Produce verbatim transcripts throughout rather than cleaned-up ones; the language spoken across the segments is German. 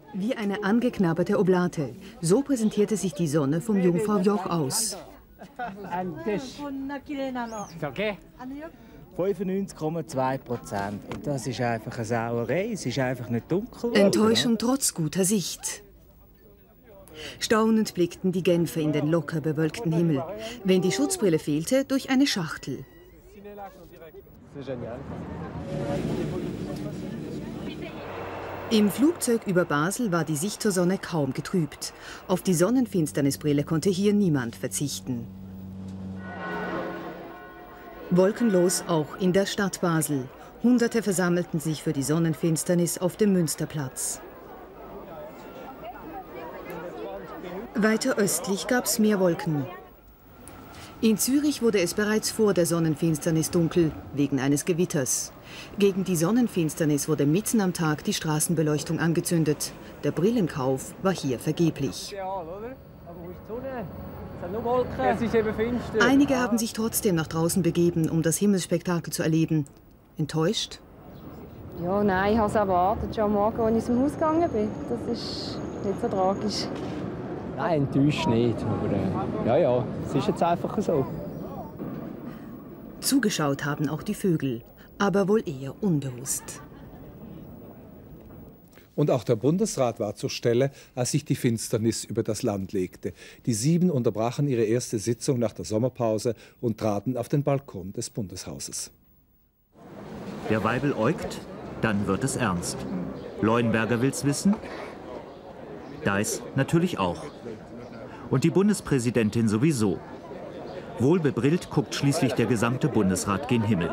Wie eine angeknabberte Oblate. So präsentierte sich die Sonne vom Jungfrau Joch aus. fünfundneunzig Komma zwei Prozent. Und das ist einfach eine Sauerei. Es ist einfach nicht dunkel. Enttäuschung trotz guter Sicht. Staunend blickten die Genfer in den locker bewölkten Himmel. Wenn die Schutzbrille fehlte, durch eine Schachtel. Im Flugzeug über Basel war die Sicht zur Sonne kaum getrübt. Auf die Sonnenfinsternisbrille konnte hier niemand verzichten. Wolkenlos auch in der Stadt Basel. Hunderte versammelten sich für die Sonnenfinsternis auf dem Münsterplatz. Weiter östlich gab es mehr Wolken. In Zürich wurde es bereits vor der Sonnenfinsternis dunkel, wegen eines Gewitters. Gegen die Sonnenfinsternis wurde mitten am Tag die Straßenbeleuchtung angezündet. Der Brillenkauf war hier vergeblich. Einige haben sich trotzdem nach draußen begeben, um das Himmelsspektakel zu erleben. Enttäuscht? Ja, nein, ich habe es erwartet, schon am Morgen, als ich aus dem Haus gegangen bin. Das ist nicht so tragisch. Nein, enttäuscht nicht. Aber äh, ja, ja, es ist jetzt einfach so. Zugeschaut haben auch die Vögel, aber wohl eher unbewusst. Und auch der Bundesrat war zur Stelle, als sich die Finsternis über das Land legte. Die Sieben unterbrachen ihre erste Sitzung nach der Sommerpause und traten auf den Balkon des Bundeshauses. Der Weibel äugt, dann wird es ernst. Leuenberger will's wissen, Deiß natürlich auch. Und die Bundespräsidentin sowieso. Wohlbebrillt guckt schließlich der gesamte Bundesrat gen Himmel.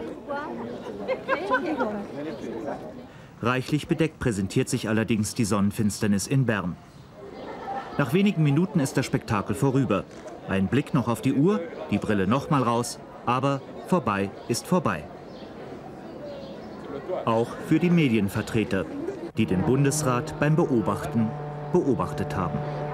Reichlich bedeckt präsentiert sich allerdings die Sonnenfinsternis in Bern. Nach wenigen Minuten ist das Spektakel vorüber. Ein Blick noch auf die Uhr, die Brille noch mal raus, aber vorbei ist vorbei. Auch für die Medienvertreter, die den Bundesrat beim Beobachten beobachtet haben.